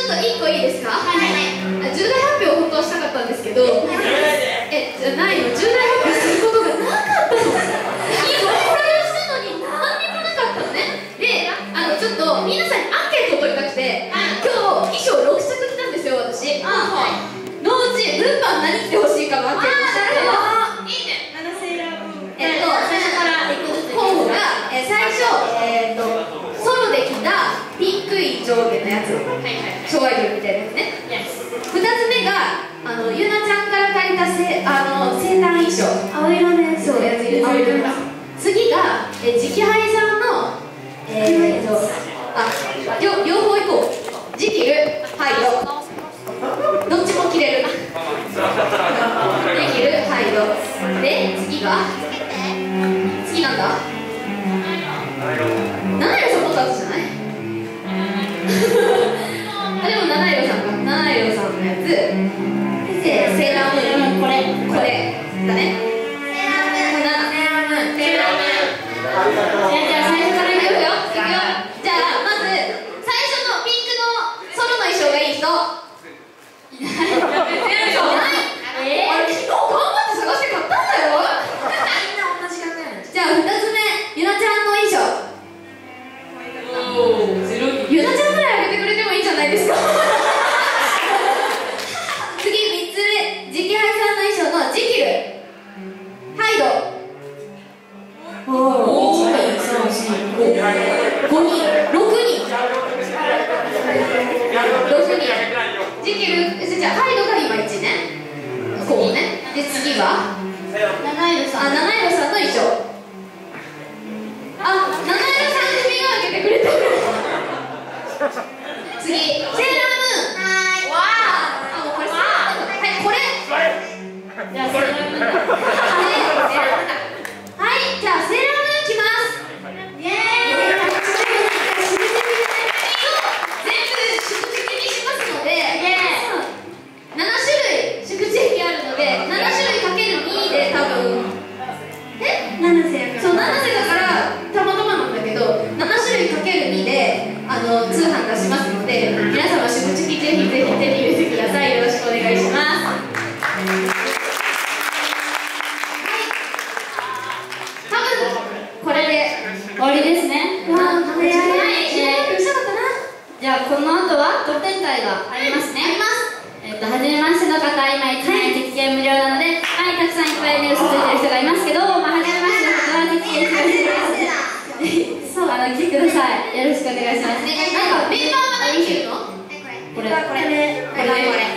っと1個いいですか？はいはい。重大発表を本当はしたかったんですけど、じゃないの、重大発表することがなかったの。いろいろしたのに何にもなかったのね。で、ちょっと皆さんにアンケートを取りたくて、今日衣装6着着たんですよ、私。のうち運搬何着てほしいかのアンケートをしたけど、いいね。最初から候補が最初ソロで着たピンクい上下のやつ、昭和アイドルみたいなやつね。2つ目がゆなちゃんから借りた生誕衣装、青色のやつをやつ入れてる。次が直配さんの両方行こう。ジキル、ハイド、どっちも着れる。ジキル、ハイドで、次なんだ？七色さんもたつじゃない？でも七色さんか。七色さんのやつで、セーラームーン、これだね。セーラームーン。じゃあ最初からいくよ。じゃあまず最初のピンクのソロの衣装がいい人いない。あれ昨日頑張って探して買ったんだよ。みんな同じ考え。じゃあ2つ目、ゆなちゃんの衣装。ゆなちゃんぐらいあげてくれてもいいんじゃないですか。次3つ目、直配さんの衣装のジキル、ハイド。ジキル、じゃあハイドが今1ね。こうね。で次は七色さんの衣装。七色さん組があげてくれてる。次、セーラームーン。もうこれセーラームーン。はい、これ。じゃあセーラームーン。はい、じゃあセーラームーン着ます。イエーイ。全部宿直にしますので、7種類宿直あるので、7種類かける2で多分7世そう、7世だからたまたまなんだけど、7種類かける2で通販出しますので、皆様宿直ぜひ手に入れてください。よろしくお願いします。多分これで終わりですね。じゃあこの後は特典会がありますね。初めましての方、今1枚実験無料なので、たくさんいっぱい嘘ついてる人がいますけど、初めましての方は実験無料です。そう、来てください。よろしくお願いします。メンバーが何着るの？これ。